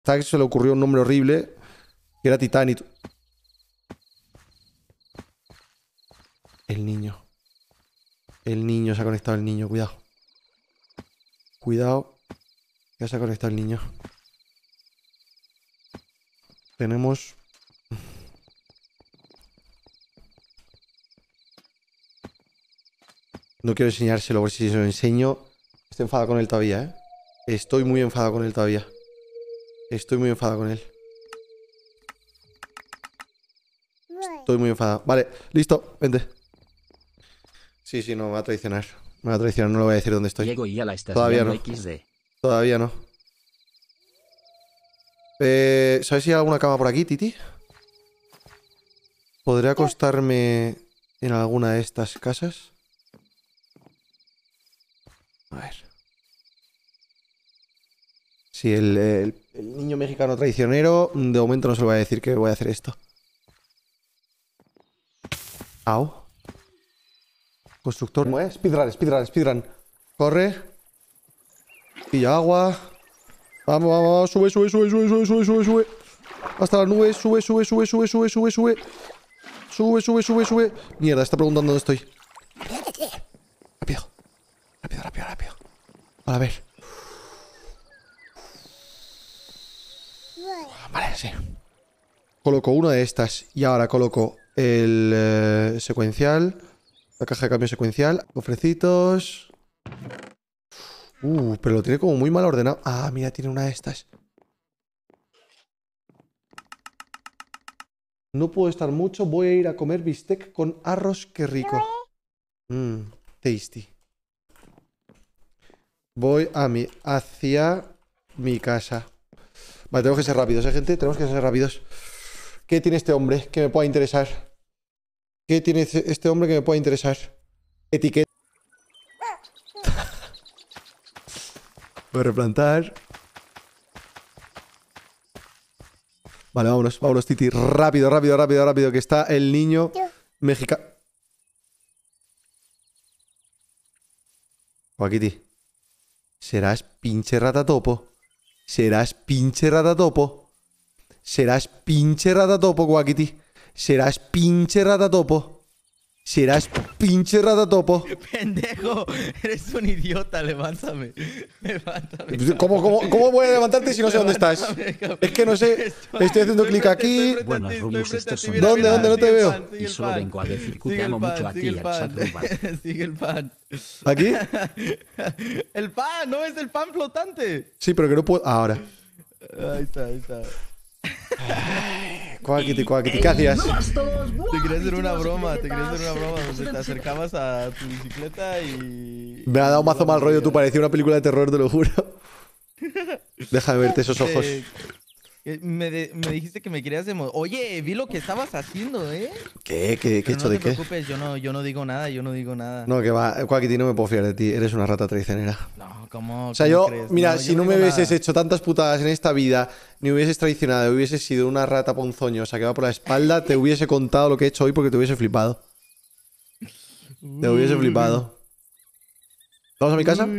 Zack se le ocurrió un nombre horrible, que era Titanic. El niño. El niño, se ha conectado el niño, cuidado. Cuidado, ya se ha conectado el niño. Tenemos... No quiero enseñárselo, porque si se lo enseño... Estoy enfadado con él todavía, ¿eh? Estoy muy enfadado con él todavía. Estoy muy enfadado con él. Estoy muy enfadado. Vale, listo, vente. Sí, sí, no, me va a traicionar. Me va a traicionar, no le voy a decir dónde estoy. Llego y ya la estás Todavía liando no. XD. Todavía no. ¿Sabes si hay alguna cama por aquí, Titi? ¿Podré acostarme en alguna de estas casas? A ver. Sí, el niño mexicano traicionero, de momento no se lo voy a decir que voy a hacer esto. Au. Constructor. ¿Cómo es? Speedrun, speedrun, speedrun. Corre. Pilla agua. Vamos, vamos, vamos. Sube, sube, sube, sube, sube, sube, sube, sube. Hasta las nubes. Sube, sube, sube, sube, sube, sube, sube. Sube, sube, sube, sube. Mierda, está preguntando dónde estoy. Rápido. Rápido, rápido, rápido. A ver. Vale, sí. Coloco una de estas. Y ahora coloco el secuencial. La caja de cambio secuencial. Cofrecitos. Pero lo tiene como muy mal ordenado. Ah, mira, tiene una de estas. No puedo estar mucho. Voy a ir a comer bistec con arroz. Qué rico. Tasty. Voy hacia mi casa. Vale, tenemos que ser rápidos, ¿eh, gente? Tenemos que ser rápidos. ¿Qué tiene este hombre que me pueda interesar? ¿Qué tiene este hombre que me pueda interesar? Etiqueta. Voy a replantar. Vale, vámonos, vámonos, Titi. Rápido, rápido, rápido, rápido. Que está el niño mexicano. Joaquiti. ¿Serás pinche ratatopo? ¿Serás pinche ratatopo? ¿Serás pinche ratatopo, Guakiti? ¿Serás pinche ratatopo? ¿Serás pinche ratatopo? Pendejo, eres un idiota, levántame. Levántame. ¿Cómo voy a levantarte si no sé dónde estás? Es que no sé. Estoy haciendo clic aquí. Buenos rubios estos son. ¿Dónde? ¿Dónde? No te veo. Y solo vengo a decir que te amo mucho a ti, al chat. Sigue el pan. ¿Aquí? El pan, no es el pan flotante. Sí, pero que no puedo. Ahora. Ahí está, ahí está. Cuaquiti, cuaquiti, ¿qué hacías? Te quería hacer una broma, donde te acercabas a tu bicicleta y... Me ha dado mazo mal rollo, tú parecía una película de terror, te lo juro. Déjame verte esos ojos. Me dijiste que me querías Oye, vi lo que estabas haciendo, ¿eh? ¿Qué he hecho de qué? No te preocupes, yo no digo nada, No, que va, Cuaquiti, no me puedo fiar de ti, eres una rata traicionera. No, ¿cómo? O sea, ¿cómo yo, crees? mira, No, si yo no me digo hubieses nada. hecho tantas putadas en esta vida, ni hubieses traicionado, hubieses sido una rata ponzoñosa que va por la espalda, te hubiese contado lo que he hecho hoy porque te hubiese flipado. Te hubiese flipado. ¿Vamos a mi casa?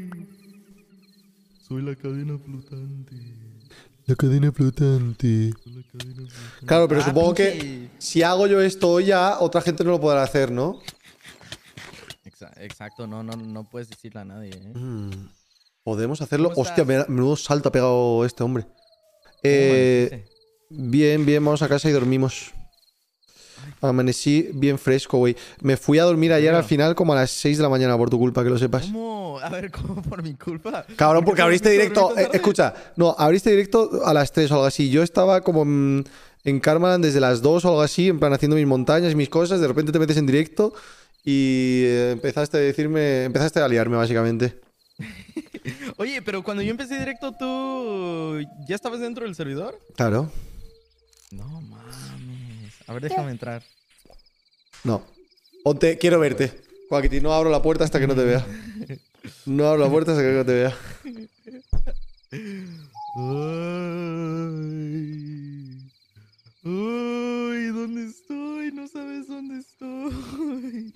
Soy la cadena flotante. La cadena flotante. Claro, pero supongo que si hago yo esto hoy ya, otra gente no lo podrá hacer, ¿no? Exacto, no puedes decirle a nadie, ¿eh? Podemos hacerlo. ¿Cómo Hostia, estás? menudo salto ha pegado este hombre. ¿Cómo amaneciste? Bien, bien, vamos a casa y dormimos. Amanecí bien fresco, güey. Me fui a dormir ayer al final como a las 6 de la mañana por tu culpa, que lo sepas. ¿Cómo? A ver, ¿cómo por mi culpa? Cabrón, porque abriste directo. ¿Dormiste tarde? Escucha, no, abriste directo a las 3 o algo así. Yo estaba como en Karmaland desde las 2 o algo así, en plan haciendo mis montañas y mis cosas. De repente te metes en directo y empezaste a decirme. Empezaste a liarme, básicamente. Oye, pero cuando yo empecé directo, ¿tú ya estabas dentro del servidor? Claro. No mames. A ver, déjame entrar. No. Ponte, quiero verte. Joaquín, no abro la puerta hasta que no te vea. No abro la puerta hasta que no te vea. Ay, ¿dónde estoy? No sabes dónde estoy.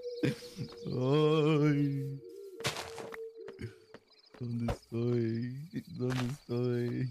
Ay. ¿Dónde estoy? ¿Dónde estoy?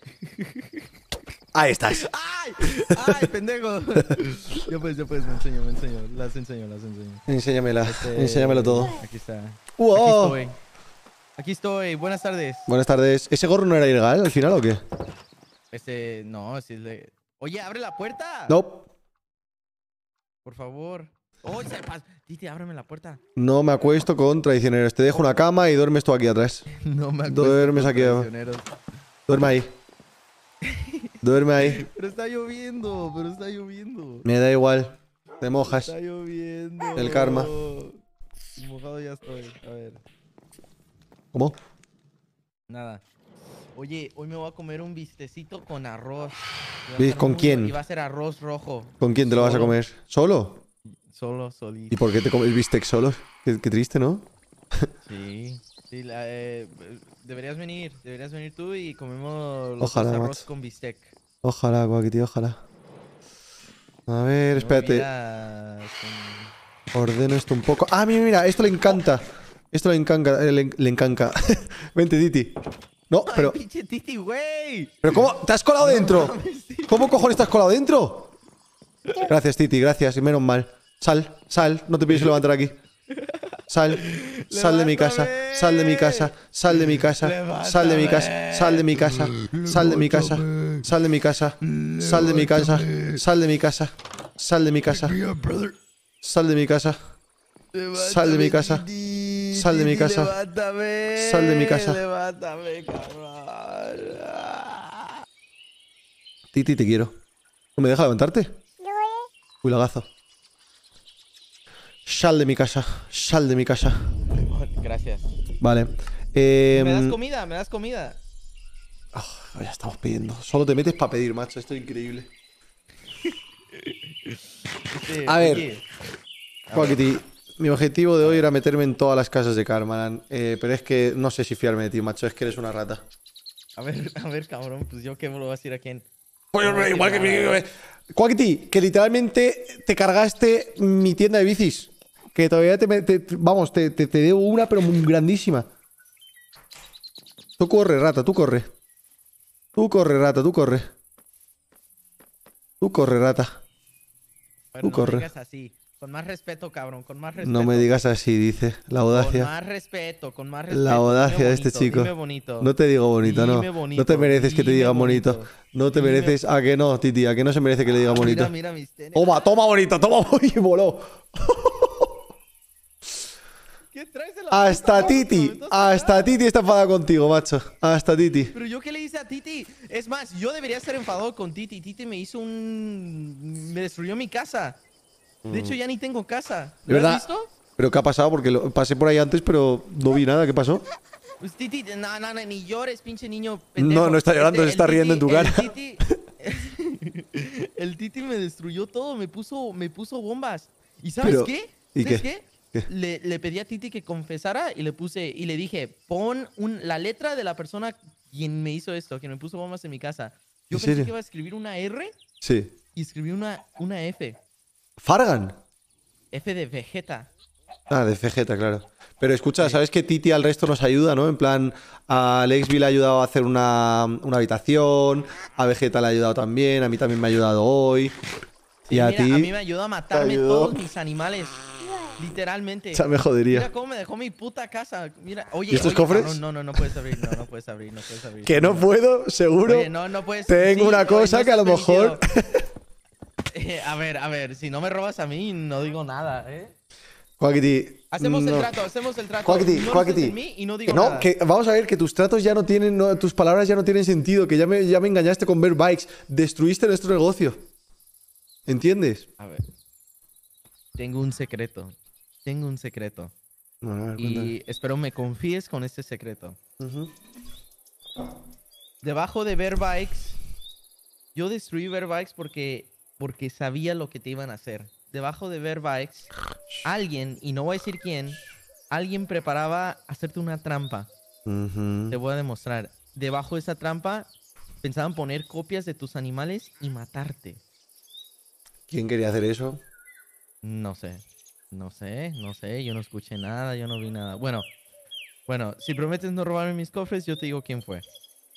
Ahí estás. ¡Ay! ¡Ay, pendejo! Ya pues, me enseño. Las enseño. Enséñamela. Enséñamelo todo. Aquí está. ¡Wow! Aquí estoy. Buenas tardes. Buenas tardes. ¿Ese gorro no era ilegal al final o qué? No, si es de... Oye, abre la puerta. No. Por favor. ¡Oh, se pasa! Titi, ábreme la puerta. No me acuesto con traicioneros. Te dejo una cama y duermes tú aquí atrás. No me acuerdo. Duermes aquí abajo. Duerme ahí. Duerme ahí. Pero está lloviendo. Me da igual. Te mojas. Está lloviendo. El karma. Mojado ya estoy. A ver. ¿Cómo? Nada. Oye, hoy me voy a comer un bistecito con arroz. ¿Con quién? Y va a ser arroz rojo. ¿Con quién te lo vas a comer? ¿Solo? Solito. ¿Y por qué te comes el bistec solo? Qué triste, ¿no? Sí. Deberías venir tú y comemos los Ojalá, dos arroz macho. con bistec. Ojalá, Quackity, ojalá. A ver, No espérate. miras Ordeno esto un poco. Ah, mira, esto le encanta. Esto le encanta. Le encanta. Vente, Titi. No, ¡Ay, pero... pinche Titi, güey! ¿Pero cómo? ¿Te has colado dentro? ¿Cómo cojones te has colado dentro? Gracias, Titi, gracias. Y menos mal. Sal. No te pienso levantar aquí. Sal de mi casa. Sal de mi casa. Sal de mi casa. Sal de mi casa. Sal de mi casa. Sal de mi casa. Sal de mi casa. Sal de mi casa. Sal de mi casa. Sal de mi casa. Sal de mi casa. Sal de mi casa. Sal de mi casa. Sal de mi casa. Levántame, cabrón. Titi, te quiero. ¿No me deja levantarte? Uy, lagazo. Sal de mi casa. Sal de mi casa. Gracias. Vale. ¿Me das comida? ¿Me das comida? Ya estamos pidiendo. Solo te metes para pedir, macho. Esto es increíble. A ver. Oye, Quackity, mi objetivo de hoy era meterme en todas las casas de Karmaland. Pero es que no sé si fiarme de ti, macho. Es que eres una rata. a ver, cabrón. Pues yo qué me lo voy a decir a quién. Pues igual que... Quackity, que literalmente te cargaste mi tienda de bicis. Que todavía vamos, te debo una, pero muy grandísima. Tú corre, rata, tú corre. Tú corre, rata, tú corre. Tú corre, rata. Pero Tú no corre. me digas así. Con más respeto, cabrón. Con más respeto. No me digas así, dice. La Con audacia. más respeto, con más respeto. La audacia Dime de este bonito, chico. Dime bonito. No te digo bonito, no. Dime bonito, No te mereces que te dime digan bonito. No te Dime- mereces. ¿A que no, Titi? ¿A que no se merece que le diga bonito? Mira mis tenis. Toma bonito, toma bonito. Voló. ¿Qué traes en la Hasta puta Titi. boca? Hasta Titi está enfadada contigo, macho. Hasta Titi. Pero yo qué le hice a Titi. Es más, yo debería estar enfadado con Titi. Titi me hizo me destruyó mi casa. De hecho, ya ni tengo casa. ¿De ¿Lo has verdad? visto? ¿Pero qué ha pasado? Porque pasé por ahí antes, pero no vi nada. ¿Qué pasó? Pues Titi, no, ni llores, pinche niño pendejo. No, no está llorando, se el está riendo en tu cara. El Titi me destruyó todo, me puso bombas. ¿Y sabes Pero, qué? ¿y ¿Sabes qué? qué? Le pedí a Titi que confesara y le dije, pon la letra de la persona quien me hizo esto, quien me puso bombas en mi casa. Yo ¿En pensé serio? que iba a escribir una R Sí. y escribí una F. ¿Fargan? F de Vegeta. Ah, de Vegeta, claro. Pero escucha, ¿sabes que Titi al resto nos ayuda, no? En plan, a Lexby le ha ayudado a hacer una habitación, a Vegeta le ha ayudado también, a mí también me ha ayudado hoy. Y a Mira, ti... a mí me ayudó a matarme ayudó. todos mis animales. Literalmente. Ya me jodería. Mira cómo me dejó mi puta casa. Mira, oye, ¿Y estos oye, cofres? cabrón, no puedes abrir, no puedes abrir. Que no puedo, seguro. Oye, no puedes. Tengo sí, una oye, cosa no que a lo estás mejor... permitido. A ver, si no me robas a mí, no digo nada, ¿eh? Quackity, Hacemos no. el trato. Quackity, no Quackity. estés en mí y no digo Que no, nada. que vamos a ver que tus tratos ya no tienen, tus palabras ya no tienen sentido, que ya me engañaste con ver bikes, destruiste nuestro negocio. ¿Entiendes? A ver. Tengo un secreto. Bueno, a ver, Y espero me confíes con este secreto. cuéntame. Debajo de Verbikes, yo destruí Verbikes porque sabía lo que te iban a hacer. Debajo de Verbikes, alguien, y no voy a decir quién, alguien preparaba hacerte una trampa. Ujú. Te voy a demostrar. Debajo de esa trampa, pensaban poner copias de tus animales y matarte. ¿Quién quería hacer eso? No sé, yo no escuché nada, yo no vi nada. Bueno, si prometes no robarme mis cofres, yo te digo quién fue.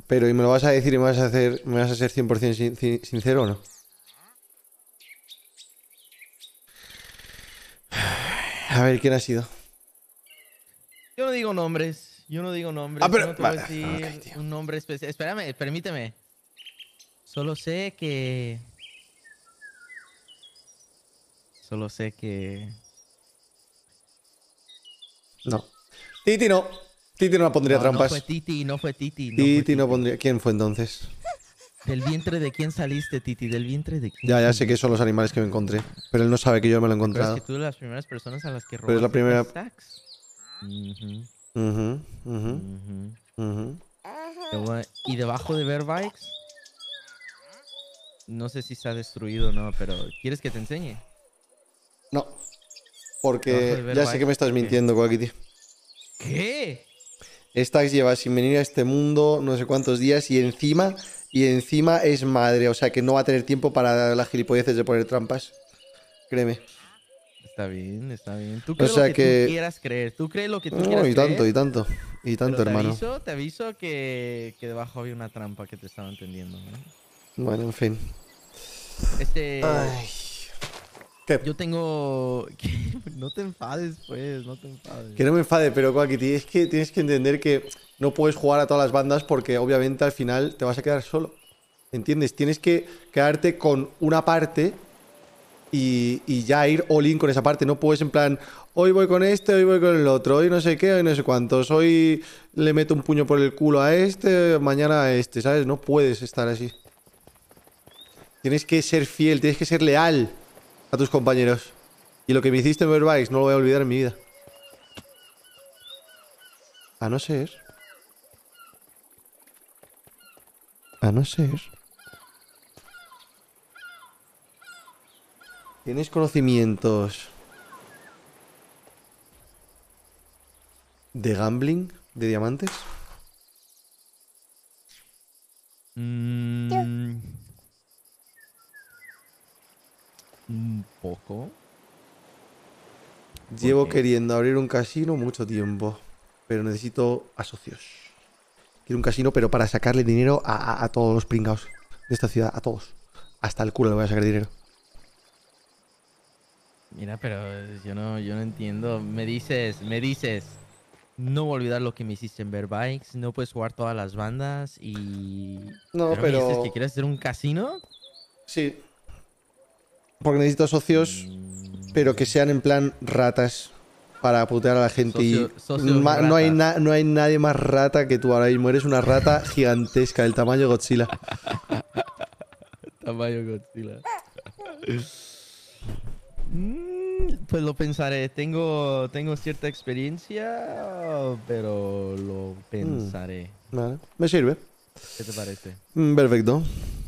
Pero, ¿y me lo vas a decir y me vas a ser 100% sincero o no? A ver, ¿quién ha sido? Yo no digo nombres. Yo no digo nombres. Ah, pero... No te voy a Vale, decir ok, tío. un nombre especial. Espérame, permíteme. Solo sé que... Solo sé que... No. Titi no. Titi no pondría No, no fue trampas. Titi, no fue Titi, no fue Titi no Titi. pondría... ¿Quién fue entonces? ¿Del vientre de quién saliste, Titi? ¿Del vientre de quién Ya sé que saliste? son los animales que me encontré. Pero él no sabe que yo me lo he ¿Te acuerdas que encontrado. tú eres las primeras personas a las que Pero es la robaste primera... stacks? Ujú, Ujú, ujú, ujú. ujú. Y debajo de Bear Bikes, no sé si se ha destruido o no, pero ¿quieres que te enseñe? No. Debajo Porque de Bear ya sé que Bikes, me estás ¿por qué? mintiendo, Quackity. ¿Qué? Stax lleva sin venir a este mundo no sé cuántos días y encima es madre, o sea que no va a tener tiempo para las gilipolleces de poner trampas. Créeme. Está bien, está bien. Tú O crees lo sea que tú que... quieras creer. Tú crees lo que tú No, quieras y tanto, creer, y tanto. Y tanto, pero hermano. te aviso que debajo había una trampa que te estaba entendiendo, ¿eh? Bueno, en fin. Este, Ay. ¿Qué? yo tengo... No te enfades, pues, no te enfades. Que no me enfade, pero Quackity, es que tienes que entender que no puedes jugar a todas las bandas porque obviamente al final te vas a quedar solo. ¿Entiendes? Tienes que quedarte con una parte y ya ir all in con esa parte. No puedes en plan, hoy voy con este, hoy voy con el otro, hoy no sé qué, hoy no sé cuántos, hoy le meto un puño por el culo a este, mañana a este, ¿sabes? No puedes estar así. Tienes que ser fiel, tienes que ser leal a tus compañeros. Y lo que me hiciste en Verbikes no lo voy a olvidar en mi vida. A no ser... A no ser... ¿Tienes conocimientos de gambling de diamantes? Mm, un poco. ¿Por Llevo qué? queriendo abrir un casino mucho tiempo, pero necesito a socios. Quiero un casino, pero para sacarle dinero a todos los pringados de esta ciudad, a todos. Hasta el culo le voy a sacar dinero. Mira, pero yo no entiendo. Me dices, no voy a olvidar lo que me hiciste en Bear Bikes, no puedes jugar todas las bandas y... No, Pero me dices que pero... quieres hacer un casino. Sí, porque necesito socios, pero que Mm, sean en plan ratas para putear a la gente. Y socios no hay, ratas. no hay nadie más rata que tú ahora mismo. Eres una rata gigantesca, del tamaño de Godzilla. Tamaño Godzilla. Pues lo pensaré. Tengo cierta experiencia, pero lo Mm, pensaré. vale, me sirve. ¿Qué te parece? Perfecto.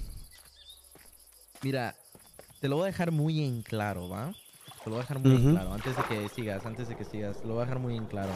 Mira, te lo voy a dejar muy en claro, ¿va? Te lo voy a dejar muy en Ujú. claro. Antes de que sigas, lo voy a dejar muy en claro.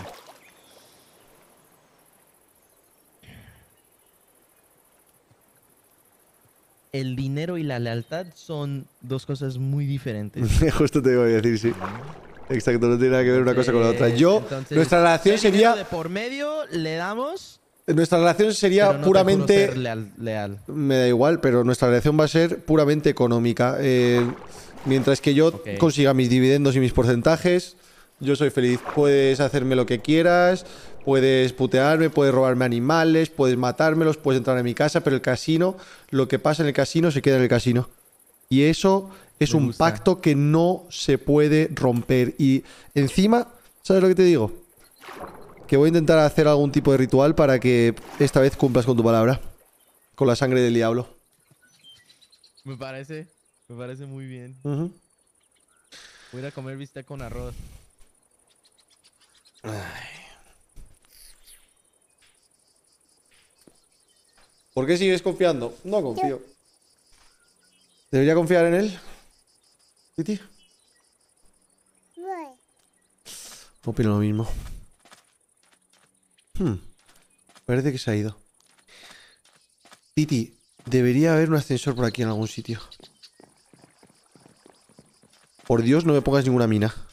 El dinero y la lealtad son dos cosas muy diferentes. Justo te iba a decir, sí. ¿Mm? Exacto, no tiene nada que ver una cosa con la otra. Entonces, Nuestra relación si hay dinero sería... de por medio, le damos, Nuestra relación pero sería no te juro ser puramente... leal. Me da igual, pero nuestra relación va a ser puramente económica. Mientras que yo Ok, consiga mis dividendos y mis porcentajes, yo soy feliz. Puedes hacerme lo que quieras, puedes putearme, puedes robarme animales, puedes matármelos, puedes entrar en mi casa, pero el casino, lo que pasa en el casino se queda en el casino. Y eso es me un gusta. pacto que no se puede romper. Y encima, ¿sabes lo que te digo? Que voy a intentar hacer algún tipo de ritual para que esta vez cumplas con tu palabra. Con la sangre del diablo. Me parece muy bien. Ujú. Voy a ir a comer bistec con arroz. ¿Por qué sigues confiando? No confío. ¿Debería confiar en él? Titi. Opino lo mismo. Parece que se ha ido. Titi, debería haber un ascensor por aquí en algún sitio. Por Dios, no me pongas ninguna mina.